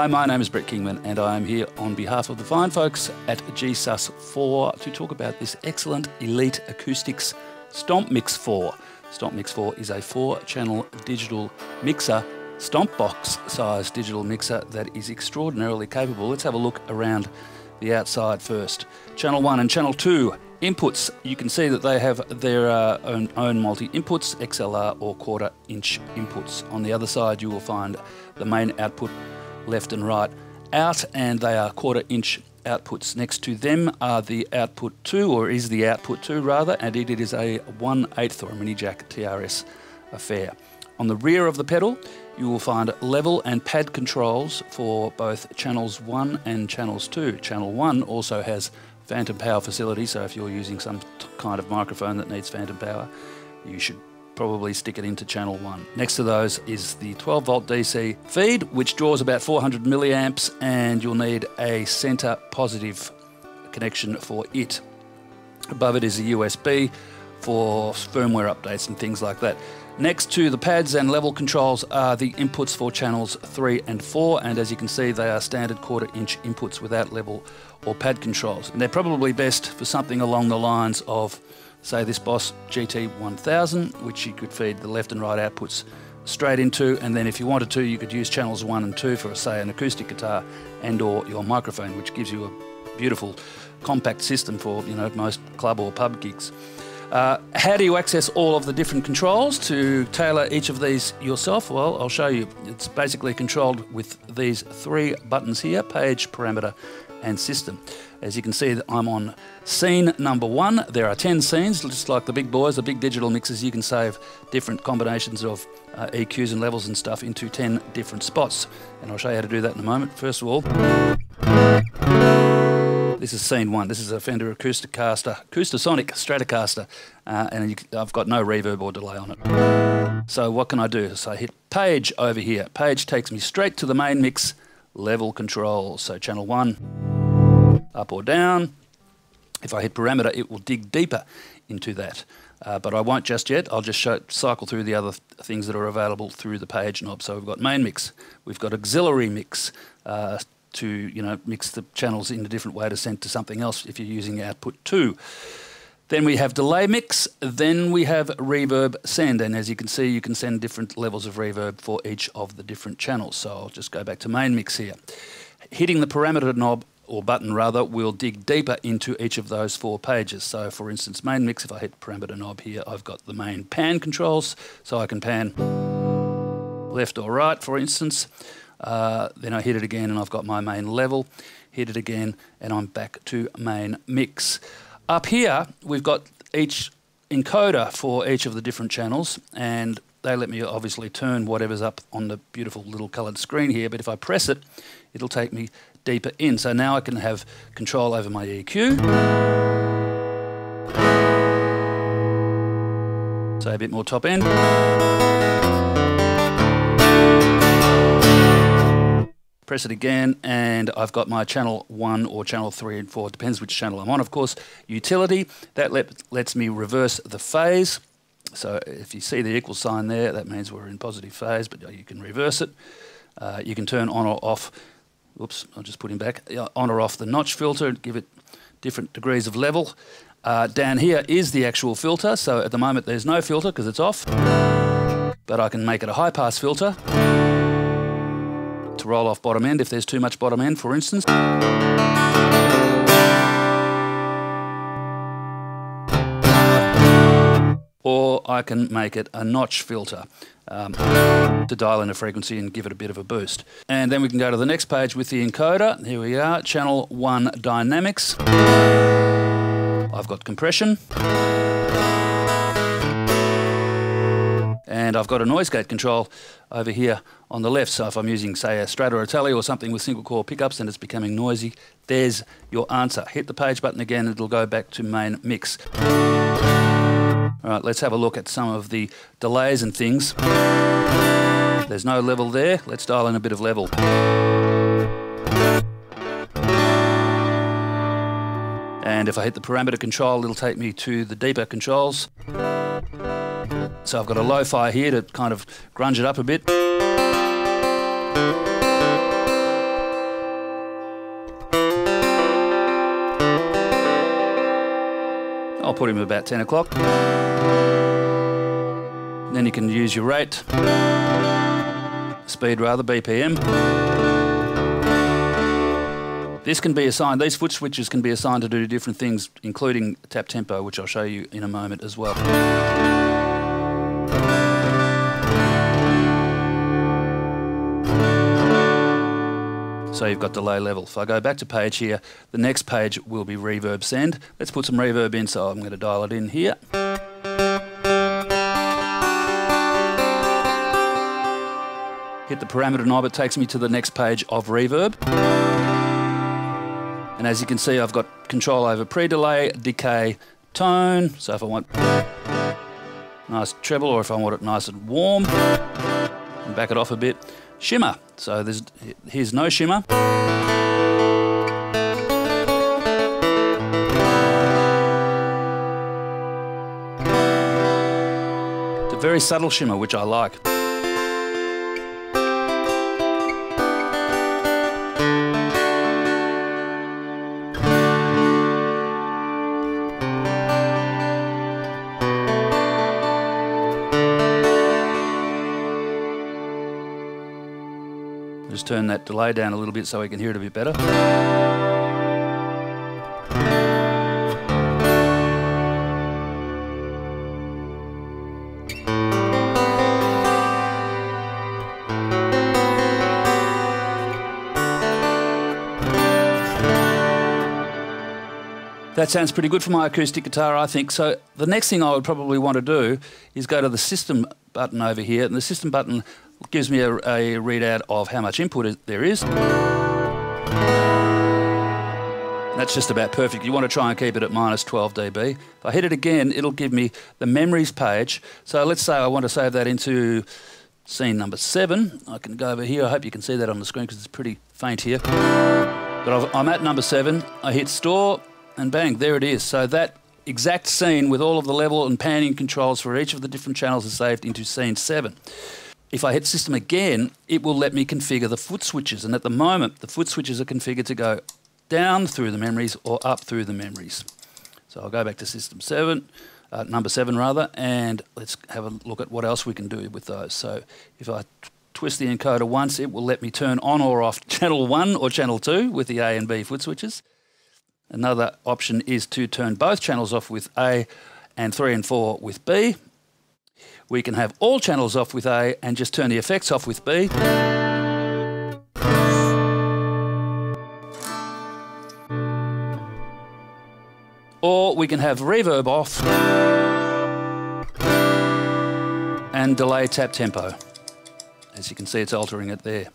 Hi, my name is Brett Kingman and I am here on behalf of the fine folks at GSUS4 to talk about this excellent Elite Acoustics StompMIX 4. StompMIX 4 is a 4-channel digital mixer, Stompbox-sized digital mixer that is extraordinarily capable. Let's have a look around the outside first. Channel 1 and Channel 2 inputs. You can see that they have their own multi-inputs, XLR or quarter-inch inputs. On the other side you will find the main output left and right out, and they are quarter-inch outputs. Next to them are the output 2, or is the output 2 rather, and it is a 1/8 or a mini jack TRS affair. On the rear of the pedal you will find level and pad controls for both channels 1 and channels 2. Channel 1 also has phantom power facility, so if you're using some kind of microphone that needs phantom power, you should probably stick it into channel 1. Next to those is the 12 volt DC feed, which draws about 400 milliamps, and you'll need a center positive connection for it. Above it is a USB for firmware updates and things like that. Next to the pads and level controls are the inputs for channels 3 and 4, and as you can see they are standard quarter-inch inputs without level or pad controls. And they're probably best for something along the lines of, say, this Boss GT1000, which you could feed the left and right outputs straight into, and then if you wanted to you could use channels 1 and 2 for, say, an acoustic guitar and or your microphone, which gives you a beautiful compact system for, you know, most club or pub gigs. How do you access all of the different controls to tailor each of these yourself? Well, I'll show you. It's basically controlled with these 3 buttons here: page, parameter and system. As you can see, I'm on scene number 1. There are 10 scenes, just like the big boys, the big digital mixers. You can save different combinations of EQs and levels and stuff into 10 different spots, and I'll show you how to do that in a moment. First of all, this is scene 1. This is a Fender Acoustasonic Stratocaster, and I've got no reverb or delay on it. So what can I do? So I hit page over here. Page takes me straight to the main mix level controls. So channel 1, up or down. If I hit parameter, it will dig deeper into that. But I won't just yet. I'll just cycle through the other things that are available through the page knob. So we've got main mix. We've got auxiliary mix, to, you know, mix the channels in a different way to send to something else if you're using output 2. Then we have delay mix, then we have reverb send, and as you can see you can send different levels of reverb for each of the different channels. So I'll just go back to main mix here. Hitting the parameter knob, or button rather, will dig deeper into each of those 4 pages. So for instance, main mix, if I hit parameter knob here, I've got the main pan controls, so I can pan left or right, for instance. Then I hit it again and I've got my main level. Hit it again and I'm back to main mix. Up here we've got each encoder for each of the different channels, and they let me obviously turn whatever's up on the beautiful little coloured screen here, but if I press it, it'll take me deeper in. So now I can have control over my EQ. So a bit more top end. Press it again and I've got my channel 1 or channel 3 and 4, depends which channel I'm on, of course. Utility, that lets me reverse the phase. So if you see the equal sign there, that means we're in positive phase, but you can reverse it. You can turn on or off, whoops, I'll just put him back, on or off the notch filter, give it different degrees of level. Down here is the actual filter, so at the moment there's no filter because it's off, but I can make it a high pass filter to roll off bottom end if there's too much bottom end, for instance. Or I can make it a notch filter to dial in a frequency and give it a bit of a boost. And then we can go to the next page with the encoder. Here we are, channel 1 dynamics. I've got compression. And I've got a noise gate control over here on the left. So if I'm using, say, a Strat or a Tele or something with single coil pickups and it's becoming noisy, there's your answer. Hit the page button again and it'll go back to main mix. All right, let's have a look at some of the delays and things. There's no level there. Let's dial in a bit of level. And if I hit the parameter control, it'll take me to the deeper controls. So I've got a lo-fi here to kind of grunge it up a bit. put him about 10 o'clock. Then you can use your rate, speed rather, BPM. This can be assigned, these foot switches can be assigned to do different things, including tap tempo, which I'll show you in a moment as well. So you've got delay level. If I go back to page here, the next page will be reverb send. Let's put some reverb in, so I'm going to dial it in here. Hit the parameter knob, it takes me to the next page of reverb. And as you can see, I've got control over pre-delay, decay, tone. So if I want nice treble, or if I want it nice and warm, and back it off a bit. Shimmer. So here's no shimmer. It's a very subtle shimmer, which I like. Just turn that delay down a little bit so we can hear it a bit better. That sounds pretty good for my acoustic guitar, I think. So the next thing I would probably want to do is go to the system button over here, and the system button gives me a readout of how much input there is. That's just about perfect. You want to try and keep it at minus 12 dB. If I hit it again, it'll give me the memories page. So let's say I want to save that into scene number 7. I can go over here. I hope you can see that on the screen because it's pretty faint here. But I'm at number 7. I hit store and bang, there it is. So that exact scene with all of the level and panning controls for each of the different channels is saved into scene 7. If I hit system again, it will let me configure the foot switches. And at the moment, the foot switches are configured to go down through the memories or up through the memories. So I'll go back to system 7, number 7 rather, and let's have a look at what else we can do with those. So if I twist the encoder once, it will let me turn on or off channel 1 or channel 2 with the A and B foot switches. Another option is to turn both channels off with A and 3 and 4 with B. We can have all channels off with A and just turn the effects off with B. Or we can have reverb off and delay tap tempo. As you can see, it's altering it there.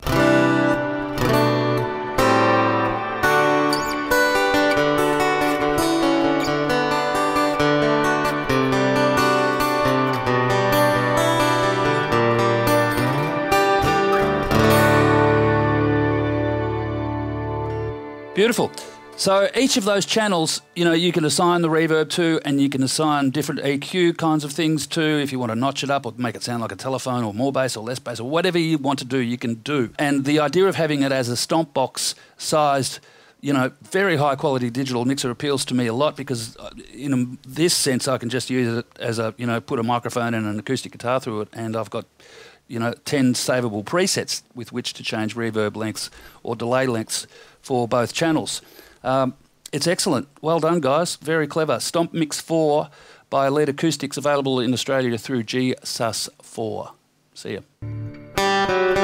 Beautiful. So each of those channels, you know, you can assign the reverb to, and you can assign different EQ kinds of things to. If you want to notch it up or make it sound like a telephone, or more bass or less bass, or whatever you want to do, you can do. And the idea of having it as a Stompbox-sized, you know, very high quality digital mixer appeals to me a lot, because in this sense I can just use it as a, you know, put a microphone and an acoustic guitar through it, and I've got, you know, 10 savable presets with which to change reverb lengths or delay lengths for both channels. It's excellent. Well done, guys. Very clever. StompMIX 4 by Elite Acoustics, available in Australia through GSUS 4. See ya.